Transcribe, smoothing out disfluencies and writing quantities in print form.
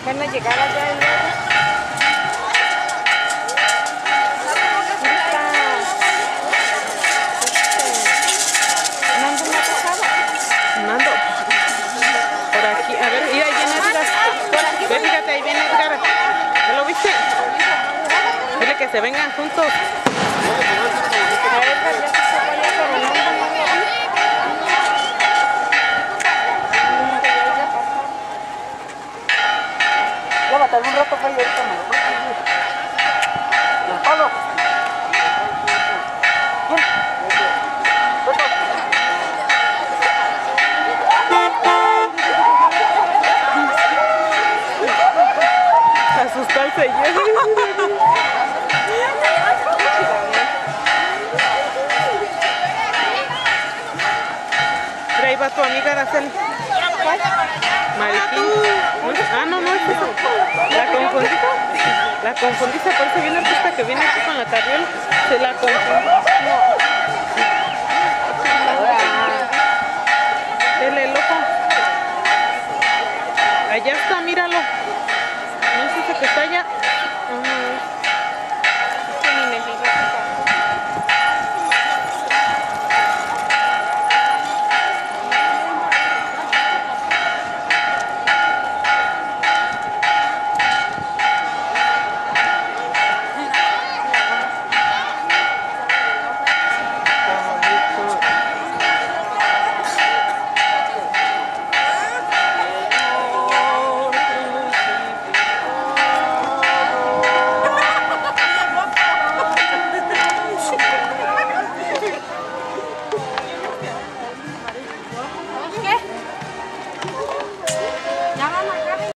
Van a llegar allá y luego. Nando una pasada. Nando. Por aquí. A ver, mira, ahí viene Edgar. Ve, fíjate, ahí viene Edgar. ¿Ya lo viste? Dile que se vengan juntos. A Edgar ya se fue allá, pero Nando no lo vi. Ya va a tardar un rato para ir ahorita, me lo voy a ir. ¿El palo? ¿Quién? Asustó al señor. Mira, ahí va tu amiga Araceli. Mariquín. Ah, no, no es eso. La confundiste. La confundiste, por eso viene el artista que viene aquí con la carriola. Se la confundí. No. Dele el ojo. Allá está, míralo. ¿No es ese que está allá?